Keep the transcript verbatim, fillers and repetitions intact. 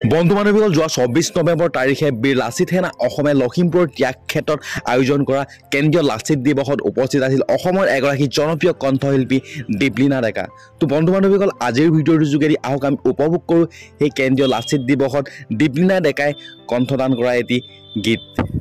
বন্ধু বান্ধৱীসকল যোৱা চৌব্বিছ নৱেম্বৰ তাৰিখে বীৰ লাচিত সেনা অসমে লখিমপুৰ ত্যাগ ক্ষেত্ৰত আয়োজন কৰা কেন্দ্ৰীয় লাচিত দিৱসত উপস্থিত আছিল অসমৰ এগৰাকী জনপ্ৰিয় কণ্ঠশিল্পী দীপলিনা ডেকা। তো বন্ধু বান্ধৱীসকল আজিৰ ভিডিঅ'টোৰ যোগেদি আহক আমি উপভোগ কৰোঁ সেই কেন্দ্ৰীয় লাচিত দিৱসত দীপলিনা ডেকাই কণ্ঠদান কৰা এটি গীত।